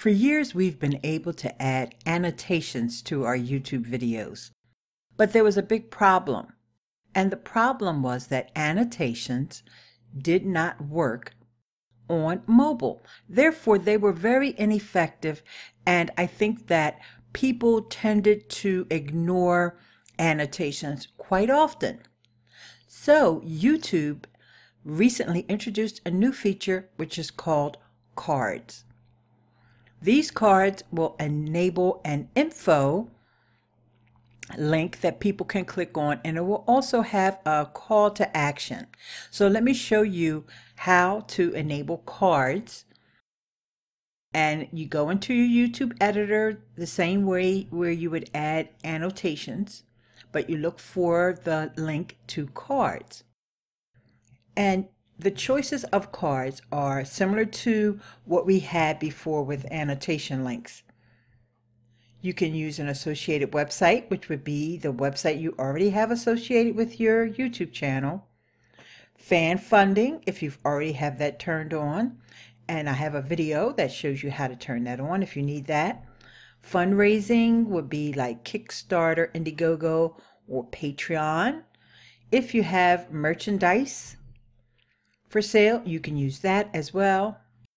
For years, we've been able to add annotations to our YouTube videos, but there was a big problem. And the problem was that annotations did not work on mobile. Therefore, they were very ineffective, and I think that people tended to ignore annotations quite often. So YouTube recently introduced a new feature which is called cards. These cards will enable an info link that people can click on, and it will also have a call to action. So let me show you how to enable cards. And you go into your YouTube editor the same way where you would add annotations, but you look for the link to cards. And the choices of cards are similar to what we had before with annotation links. You can use an associated website, which would be the website you already have associated with your YouTube channel. Fan funding, if you've already have that turned on. And I have a video that shows you how to turn that on if you need that. Fundraising would be like Kickstarter, Indiegogo, or Patreon. If you have merchandise for sale, you can use that as well.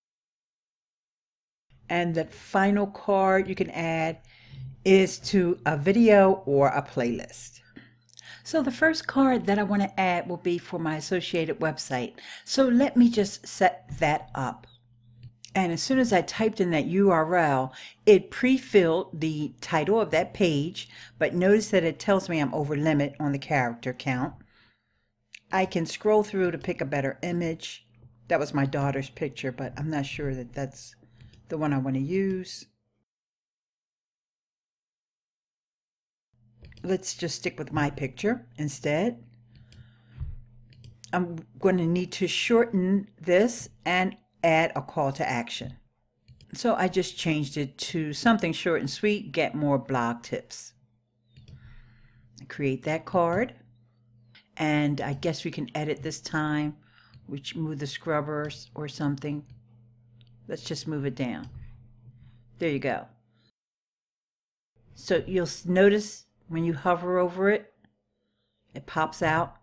And the final card you can add is to a video or a playlist. So the first card that I want to add will be for my associated website. So let me just set that up. And as soon as I typed in that URL, it pre-filled the title of that page, but notice that it tells me I'm over limit on the character count. I can scroll through to pick a better image. That was my daughter's picture, but I'm not sure that that's the one I want to use. Let's just stick with my picture instead. I'm going to need to shorten this and add a call to action. So I just changed it to something short and sweet, get more blog tips. Create that card. And I guess we can edit this time, which move the scrubbers or something. Let's just move it down. There you go. So you'll notice when you hover over it, it pops out.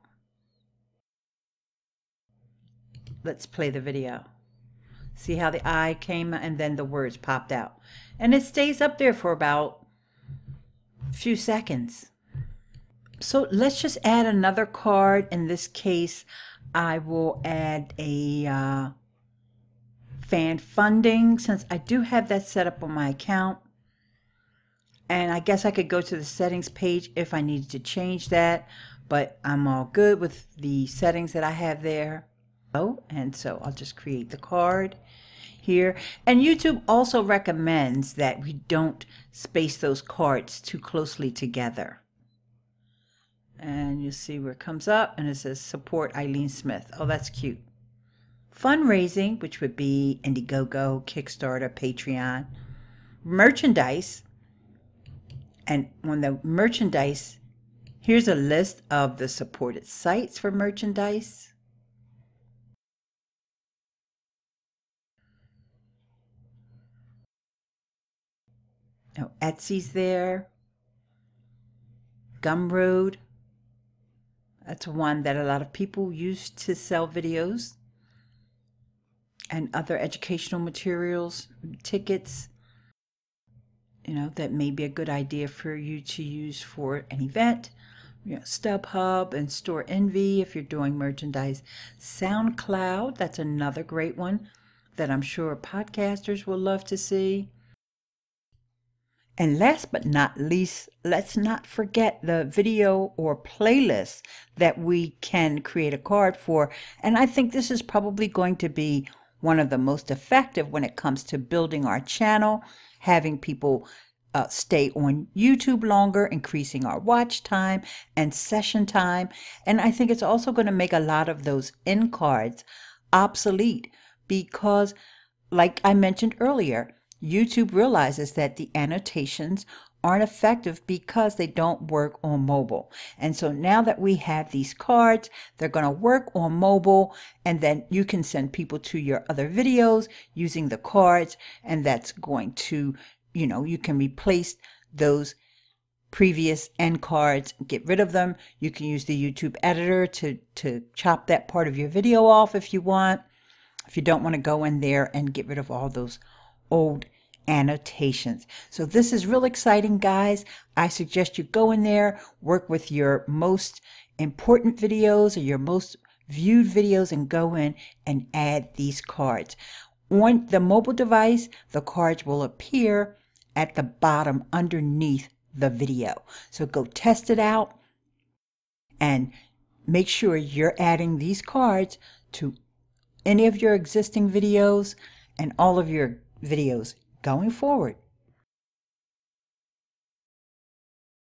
Let's play the video. See how the eye came and then the words popped out. And it stays up there for about a few seconds. So let's just add another card. In this case, I will add a fan funding, since I do have that set up on my account. And I guess I could go to the settings page if I needed to change that, but I'm all good with the settings that I have there. Oh, and so I'll just create the card here. And YouTube also recommends that we don't space those cards too closely together. And you see where it comes up and it says support Ileane Smith. Oh, that's cute. Fundraising, which would be Indiegogo, Kickstarter, Patreon. Merchandise. And on the merchandise, here's a list of the supported sites for merchandise. Oh, Etsy's there. Gumroad. That's one that a lot of people use to sell videos and other educational materials, tickets, you know, that may be a good idea for you to use for an event. You know, StubHub and Store Envy if you're doing merchandise. SoundCloud, that's another great one that I'm sure podcasters will love to see. And last but not least, let's not forget the video or playlist that we can create a card for. And I think this is probably going to be one of the most effective when it comes to building our channel, having people stay on YouTube longer, increasing our watch time and session time. And I think it's also going to make a lot of those end cards obsolete because, like I mentioned earlier, YouTube realizes that the annotations aren't effective because they don't work on mobile. And so now that we have these cards, they're going to work on mobile, and then you can send people to your other videos using the cards, and that's going to, you can replace those previous end cards, get rid of them. You can use the YouTube editor to chop that part of your video off if you want, if you don't want to go in there and get rid of all those old annotations. So this is real exciting, guys. I suggest you go in there, work with your most important videos or your most viewed videos, and go in and add these cards. On the mobile device, the cards will appear at the bottom underneath the video. So go test it out and make sure you're adding these cards to any of your existing videos and all of your videos going forward.